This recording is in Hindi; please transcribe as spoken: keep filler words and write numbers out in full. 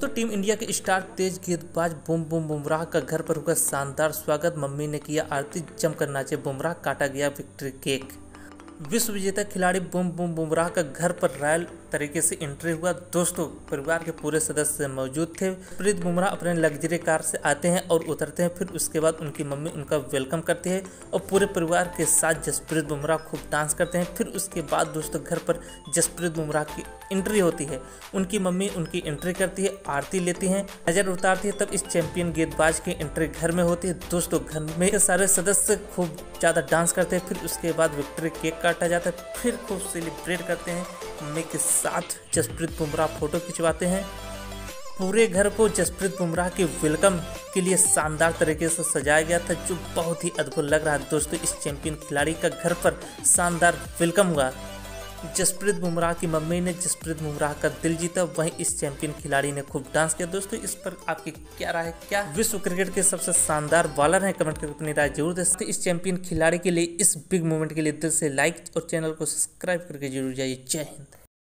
तो टीम इंडिया के स्टार तेज गेंदबाज बुम बुम बुमराह का घर पर हुआ शानदार स्वागत। मम्मी ने किया आरती, जमकर नाचे बुमराह, काटा गया विक्ट्री केक। विश्व विजेता खिलाड़ी बुम बुम बुमराह का घर पर रॉयल तरीके से एंट्री हुआ। दोस्तों, परिवार के पूरे सदस्य मौजूद थे। जसप्रीत बुमराह अपने लग्जरी कार से आते हैं और उतरते हैं। फिर उसके बाद उनकी मम्मी उनका वेलकम करती है और पूरे परिवार के साथ जसप्रीत बुमराह खूब डांस करते हैं। फिर उसके बाद दोस्तों घर पर जसप्रीत बुमराह की एंट्री होती है। उनकी मम्मी उनकी एंट्री करती है, आरती लेती हैं, नजर उतारती है। तब इस चैंपियन गेंदबाज की एंट्री घर में होती है। दोस्तों, घर में के सारे सदस्य खूब ज़्यादा डांस करते हैं। फिर उसके बाद विक्ट्री केक काटा जाता है। फिर खूब सेलिब्रेट करते हैं। मम्मी के साथ जसप्रीत बुमराह फोटो खिंचवाते हैं। पूरे घर को जसप्रीत बुमराह के वेलकम के लिए शानदार तरीके से सजाया गया था, जो बहुत ही अद्भुत लग रहा है। दोस्तों, इस चैंपियन खिलाड़ी का घर पर शानदार वेलकम हुआ। जसप्रीत बुमराह की मम्मी ने जसप्रीत बुमराह का दिल जीता, वहीं इस चैंपियन खिलाड़ी ने खूब डांस किया। दोस्तों, इस पर आपकी क्या राय है? क्या विश्व क्रिकेट के सबसे शानदार बॉलर हैं? कमेंट करके अपनी राय जरूर दे सकते। इस चैंपियन खिलाड़ी के लिए, इस बिग मोमेंट के लिए दिल से लाइक और चैनल को सब्सक्राइब करके जरूर जाइए। जय हिंद।